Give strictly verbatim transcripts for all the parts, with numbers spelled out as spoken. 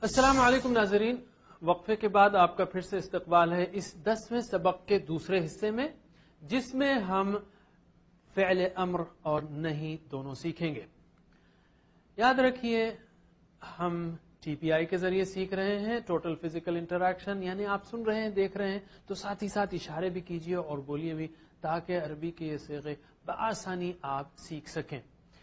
السلام علیکم ناظرین، وقفے کے بعد آپ کا پھر سے استقبال ہے اس دسویں سبق کے دوسرے حصے میں، جس میں ہم فعل امر اور نہیں دونوں سیکھیں گے۔ یاد رکھیے ہم ٹی پی آئی کے ذریعے سیکھ رہے ہیں، ٹوٹل فزیکل انٹریکشن، یعنی آپ سن رہے ہیں، دیکھ رہے ہیں تو ساتھ ہی ساتھ اشارے بھی کیجیے اور بولیے بھی، تاکہ عربی کے یہ صیغے بآسانی آپ سیکھ سکیں۔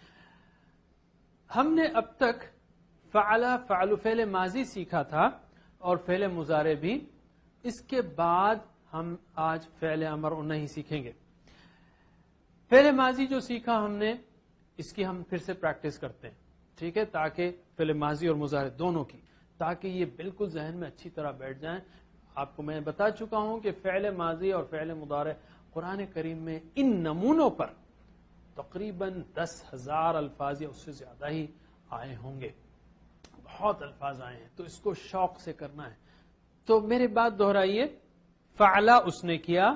ہم نے اب تک فعل فعل فعل ماضی سیکھا تھا اور فعل مضارع بھی، اس کے بعد ہم آج فعل امر اور نہیں سیکھیں گے۔ فعل ماضی جو سیکھا ہم نے، اس کی ہم پھر سے پریکٹس کرتے ہیں، ٹھیک ہے، تاکہ فعل ماضی اور مضارع دونوں کی، تاکہ یہ بالکل ذہن میں اچھی طرح بیٹھ جائیں۔ آپ کو میں بتا چکا ہوں کہ فعل ماضی اور فعل مضارع قرآن کریم میں ان نمونوں پر تقریباً دس ہزار الفاظ یا اس سے زیادہ ہی آئے ہوں گے، بہت الفاظ آئے ہیں، تو اس کو شوق سے کرنا ہے۔ تو میرے بات دہرائیے، فعلا اس نے کیا،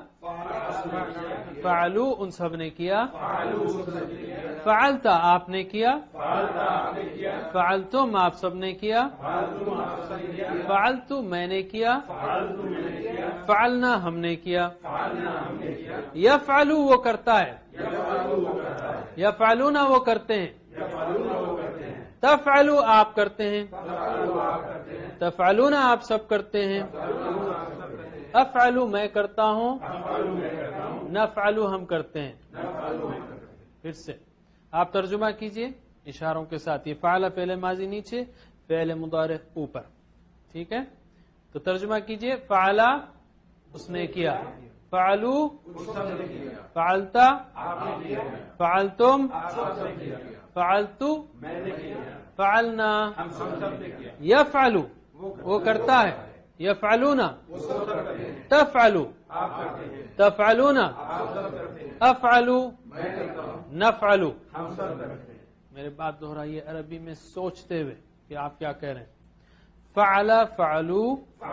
فعلو ان سب نے کیا، فعلتا آپ نے کیا، فعلتم آپ سب نے کیا، فعلتو میں نے کیا، فعلنا ہم نے کیا۔ یفعلو وہ کرتا ہے، یفعلون وہ کرتے ہیں، تفعلو آپ کرتے ہیں، تفعلون آپ سب کرتے ہیں، افعلو میں کرتا ہوں، نفعلو ہم کرتے ہیں۔ پھر سے آپ ترجمہ کیجئے اشاروں کے ساتھ، یہ فعل فعل ماضی نیچے، فعل مضارع اوپر، ٹھیک ہے؟ تو ترجمہ کیجئے، فعلا اس نے کیا، فعلو فعلتا فعلتم فعلتو فعلنا، یفعلو وہ کرتا ہے، یفعلون تفعلو تفعلون افعلو نفعلو۔ میرے بات دہرائیے عربی میں سوچتے ہوئے کہ آپ کیا کہہ رہے ہیں۔ فعل فعلو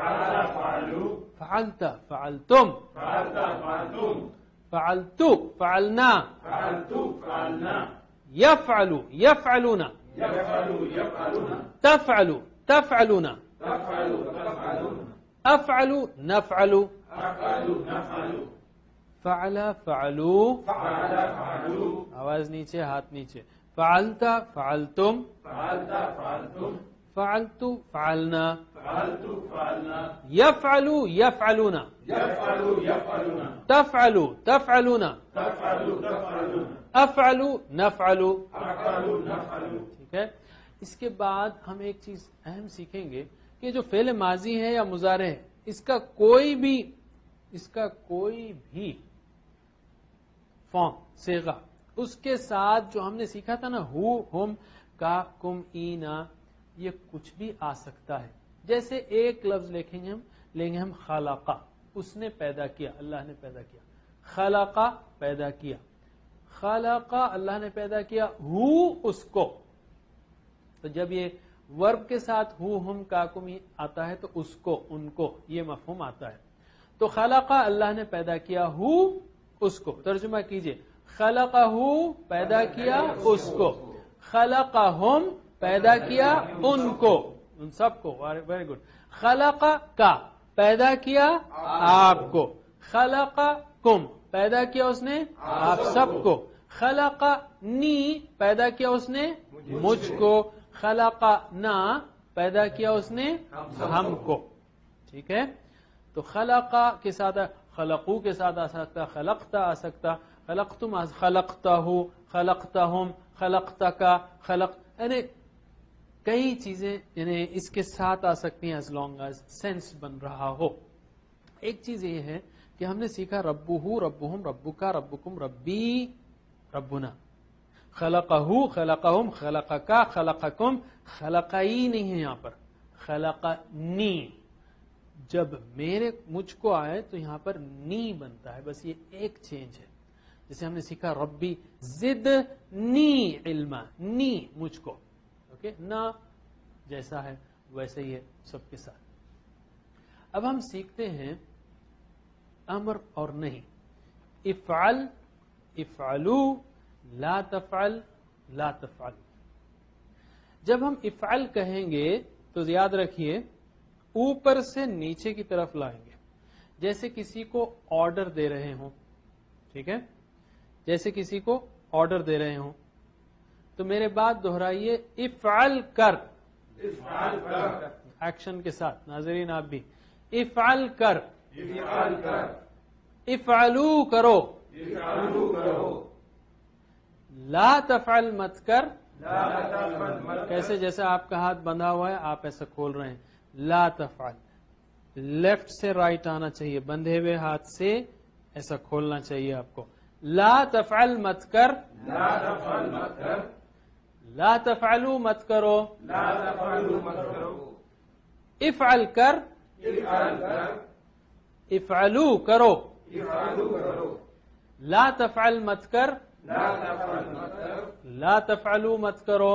فعلت فعلتم فعلتو فعلنا یفعلو یفعلون تفعلو تفعلون افعلو نفعلو۔ فعل فعلو آواز نیچے، ہاتھ نیچے، فعلتا فعلتم فعلتو فعلنا یفعلو یفعلون تفعلو تفعلون افعلو نفعلو۔ ٹھیک ہے، اس کے بعد ہم ایک چیز اہم سیکھیں گے کہ جو فعل ماضی ہے یا مضارع ہے، اس کا کوئی بھی اس کا کوئی بھی فارم صیغہ، اس کے ساتھ جو ہم نے سیکھا تھا نا، ہو ہم کا کم اینا، یہ کچھ بھی آ سکتا ہے۔ جیسے ایک لفظ لکھیں گے ہم لیں گے ہم خلقہ، اس نے پیدا کیا، اللہ نے پیدا کیا، خلقہ پیدا کیا، خلقہ اللہ نے پیدا کیا، ہو اس کو۔ تو جب یہ ورب کے ساتھ ہو ہم کا کم آتا ہے تو اس کو، ان کو، یہ مفہوم آتا ہے۔ تو خلقہ اللہ نے پیدا کیا، ہو اس کو۔ ترجمہ کیجئے، خلقہ پیدا کیا اس کو، خلقہم پیدا کیا ان کو، ان سب کو، ویری گڈ۔ خلق کا پیدا کیا آپ کو، خلق کم پیدا کیا اس نے آپ سب کو، خلق نی پیدا کیا اس نے مجھ کو، خلق نا پیدا کیا اس نے ہم کو، ٹھیک ہے؟ تو خلق کے ساتھ خلقو کے ساتھ آ سکتا، خلقتا آ سکتا، خلقتم خلقتہ خلقتہم خلقتکا خلق، یعنی کئی چیزیں یعنی اس کے ساتھ آ سکتی ہیں as long as سینس بن رہا ہو۔ ایک چیز یہ ہے کہ ہم نے سیکھا ربہ ربہم ربکا ربکم ربی ربنا، خلقہ خلقہم خلقکا خلقکم، خلقئی نہیں ہے یہاں پر، خلقنی۔ جب میرے مجھ کو آئے تو یہاں پر نی بنتا ہے، بس یہ ایک چینج ہے۔ جیسے ہم نے سیکھا ربی زد نی علما، نی مجھ کو، اوکے، نہ جیسا ہے ویسے ہی ہے سب کے ساتھ۔ اب ہم سیکھتے ہیں امر اور نہیں، افعل افعلو، لا تفعل لا تفعل۔ جب ہم افعل کہیں گے تو یاد رکھیے اوپر سے نیچے کی طرف لائیں گے، جیسے کسی کو آرڈر دے رہے ہوں، ٹھیک ہے، جیسے کسی کو آرڈر دے رہے ہوں، تو میرے بات دہرائیے، افعل کر، ایکشن کے ساتھ، ناظرین آپ بھی، افعل کر، افعلو کرو، لا تفعل مت کر، کیسے؟ جیسے آپ کا ہاتھ بندھا ہوا ہے، آپ ایسا کھول رہے ہیں، لا تفعل، لیفٹ سے رائٹ آنا چاہیے، بندھے ہوئے ہاتھ سے ایسا کھولنا چاہیے آپ کو، لا تفعل مت کر، لا تفعلو مت کرو، افعل کر، افعلو کرو، لا تفعل مت کر، لا تفعلو مت کرو۔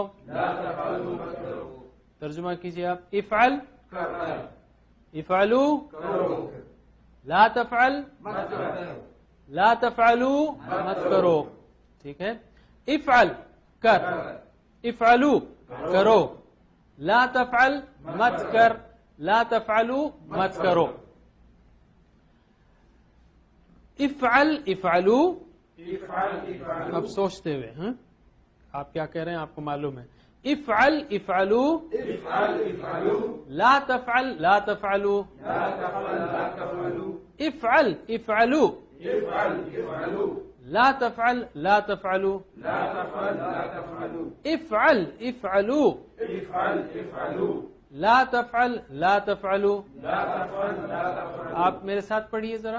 ترجمہ کیجیے آپ، افعل، افعلو، لا تفعل، لا تفعلو مت کرو، ٹھیک ہے، افعل کر، افعلو کرو، لا تفعل مت کر، لا تفعلو مت کرو۔ افعل، افعلو، اب سوچتے ہوئے، ہاں آپ کیا کہہ رہے ہیں آپ کو معلوم ہے، افعل، افعلو، لا تفعل، لا تفعلو، افعل، افعلو، لا تفعل، لا تفعلو، افعل، افعلو، لا تفعل، لا تفعلو۔ آپ میرے ساتھ پڑھیے ذرا،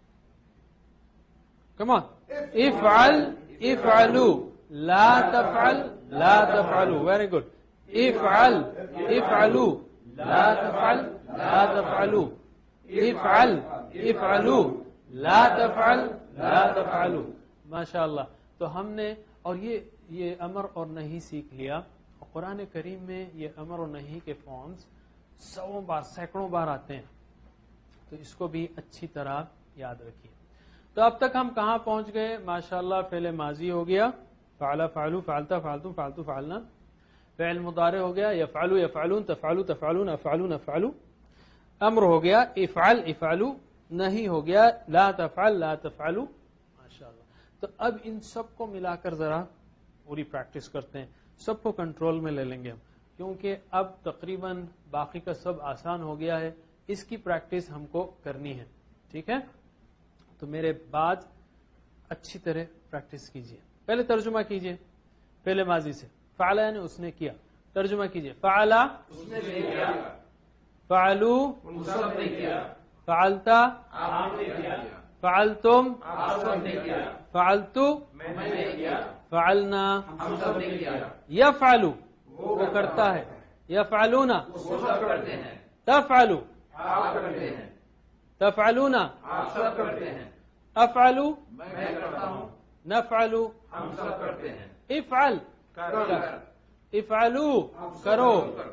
کم آن، افعل، افعلو، لا تفعل، لا تفعلو، ویری گڈ، افعل، افعلو، لا تفعل، لا تفعلو، افعل، افعلو، لا تفعل، لا تفعلو، ماشاء اللہ۔ تو ہم نے اور یہ یہ امر اور نہیں سیکھ لیا، قرآن کریم میں یہ امر اور نہیں کے فارمز سو بار، سینکڑوں بار آتے ہیں، تو اس کو بھی اچھی طرح یاد رکھیے۔ تو اب تک ہم کہاں پہنچ گئے؟ ماشاءاللہ فعل ماضی ہو گیا، فعل، فعلو، فعلتا، فعلتم، فعلتو، فعلنا، فعل مضارع ہو گیا، یفعلو، یفعلون، تفعلو، تفعلون، افعلو، نفعلو، امر ہو گیا، افعل، افعلو، نہیں ہو گیا، لا تفعل، لا تفعلو، ماشاءاللہ۔ تو اب ان سب کو ملا کر ذرا پوری پریکٹس کرتے ہیں، سب کو کنٹرول میں لے لیں گے ہم، کیونکہ اب تقریباً باقی کا سب آسان ہو گیا ہے، اس کی پریکٹس ہم کو کرنی ہے، ٹھیک ہے؟ تو میرے بعد اچھی طرح پریکٹس کیجئے۔ پہلے ترجمہ کیجئے فعل ماضی سے، فعل یعنی اس نے کیا، ترجمہ کیجئے، فعلا اس نے کیا، فعلو ان سب نے کیا، فعلتا آپ نے کیا، فعلتم آپ سب نے کیا، فعلتو میں نے کیا، فعلنا ہم سب نے کیا، یفعلو وہ کرتا ہے، یفعلون وہ سب کرتے ہیں، تفعلو آپ کرتے ہیں، تفعلون آپ سب کرتے ہیں، افعلو میں کرتا ہوں، نفعلو ہم سب کرتے ہیں، افعل کر افعلو کرو۔ کر۔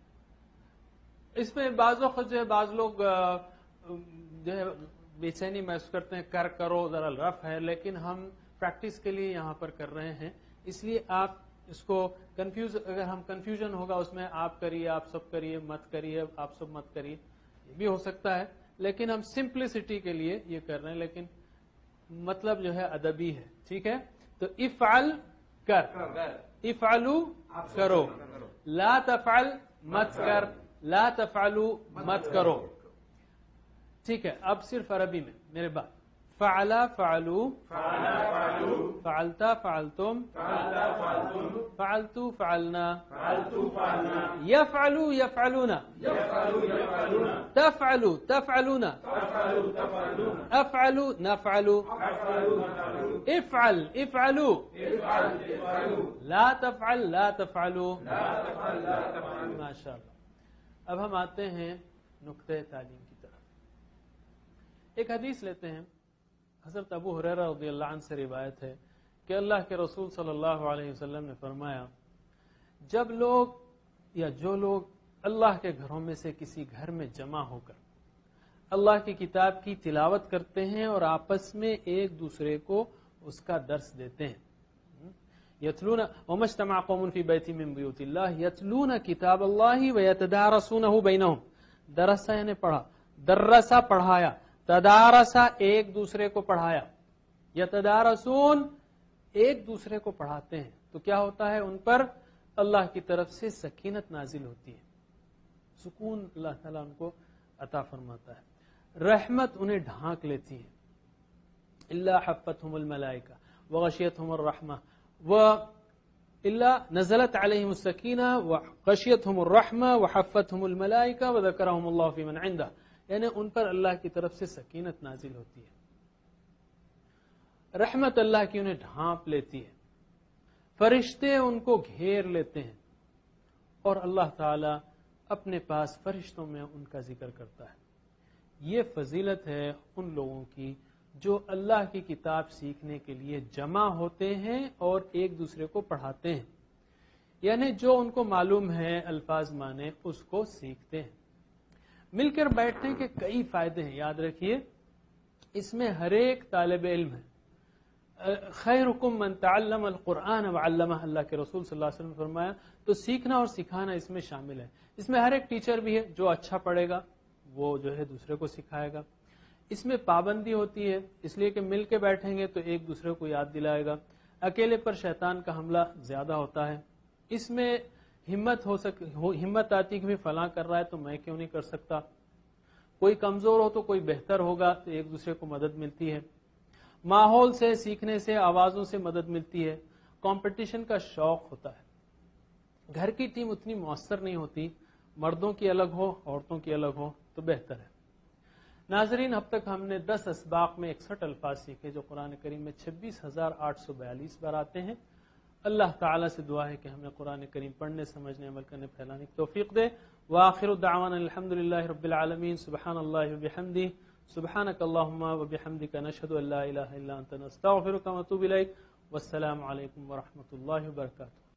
اس میں بعض وقت جو ہے بعض لوگ جو ہے بے چینی محسوس کرتے ہیں، کر کرو ذرا رف ہے، لیکن ہم پریکٹس کے لیے یہاں پر کر رہے ہیں، اس لیے آپ اس کو کنفیوز، اگر ہم کنفیوژن ہوگا اس میں آپ کریے، آپ سب کریے، مت کریے، آپ سب مت کریے، یہ بھی ہو سکتا ہے، لیکن ہم سمپلسٹی کے لیے یہ کر رہے ہیں، لیکن مطلب جو ہے ادبی ہے، ٹھیک ہے؟ تو افعل کر، افعلو کرو، لا تفعل مت کر، لا تفعلو مت کرو، ٹھیک ہے؟ اب صرف عربی میں میرے بات، فعلا فعلو، فعلتا فعلتم، فعلتو فعلنا، یفعلو یفعلون، تفعلو تفعلون، افعلو نفعلو، افعل افعلو، لا تفعل لا تفعلو، ماشاء اللہ۔ اب ہم آتے ہیں نقطۂ تعلیم کی طرف۔ ایک حدیث لیتے ہیں، حضرت ابو ہریرہ رضی اللہ عنہ سے روایت ہے کہ اللہ کے رسول صلی اللہ علیہ وسلم نے فرمایا، جب لوگ یا جو لوگ اللہ کے گھروں میں سے کسی گھر میں جمع ہو کر اللہ کی کتاب کی تلاوت کرتے ہیں اور آپس میں ایک دوسرے کو اس کا درس دیتے ہیں، یتلون وما اجتمع قوم فی بیت من بیوت اللہ یتلون کتاب اللہ ویتدارسونہ بینہم. درسا یعنی پڑھا، درسا پڑھایا، تدارسا ایک دوسرے کو پڑھایا، یتدارسون ایک دوسرے کو پڑھاتے ہیں. تو کیا ہوتا ہے؟ ان پر اللہ کی طرف سے سکینت نازل ہوتی ہے، سکون اللہ تعالیٰ ان کو عطا فرماتا ہے، رحمت انہیں ڈھانک لیتی ہے. اللہ حفتہم الملائکہ وغشیتہم الرحمہ و اللہ نزلت علیہم السکینہ وغشیتہم الرحمہ وحفتہم الملائکہ وذکرہم اللہ فی من عندہ. یعنی ان پر اللہ کی طرف سے سکینت نازل ہوتی ہے، رحمت اللہ کی انہیں ڈھانپ لیتی ہے، فرشتے ان کو گھیر لیتے ہیں، اور اللہ تعالی اپنے پاس فرشتوں میں ان کا ذکر کرتا ہے. یہ فضیلت ہے ان لوگوں کی جو اللہ کی کتاب سیکھنے کے لیے جمع ہوتے ہیں اور ایک دوسرے کو پڑھاتے ہیں. یعنی جو ان کو معلوم ہے الفاظ معنی اس کو سیکھتے ہیں. مل کر بیٹھنے کے کئی فائدے ہیں، یاد رکھیے اس میں ہر ایک طالب علم ہے. خیرکم من تعلم القرآن وعلمہ، اللہ کے رسول صلی اللہ علیہ وسلم نے فرمایا. تو سیکھنا اور سکھانا اس میں شامل ہے. اس میں ہر ایک ٹیچر بھی ہے، جو اچھا پڑھے گا وہ جو ہے دوسرے کو سکھائے گا. اس میں پابندی ہوتی ہے اس لیے کہ مل کے بیٹھیں گے تو ایک دوسرے کو یاد دلائے گا. اکیلے پر شیطان کا حملہ زیادہ ہوتا ہے. اس میں ہمت ہو سک ہمت آتی کہ بھی فلاں کر رہا ہے تو میں کیوں نہیں کر سکتا. کوئی کمزور ہو تو کوئی بہتر ہوگا تو ایک دوسرے کو مدد ملتی ہے. ماحول سے، سیکھنے سے، آوازوں سے مدد ملتی ہے. کمپٹیشن کا شوق ہوتا ہے. گھر کی ٹیم اتنی مؤثر نہیں ہوتی، مردوں کی الگ ہو عورتوں کی الگ ہو تو بہتر ہے. ناظرین، اب تک ہم نے دس اسباق میں اکسٹھ الفاظ سیکھے جو قرآن کریم میں چھبیس ہزار آٹھ سو بیالیس بار آتے ہیں. اللہ تعالیٰ سے دعا ہے کہ ہمیں قرآن کریم پڑھنے، سمجھنے، عمل کرنے، پھیلانے کی توفیق دے. وآخر دعوانا الحمدللہ رب العالمین. سبحان اللہ وبحمدہ، سبحانک اللہم وبحمدک، نشہد ان لا الہ الا انت، نستغفرک ونتوب الیک. والسلام علیکم ورحمۃ اللہ وبرکاتہ.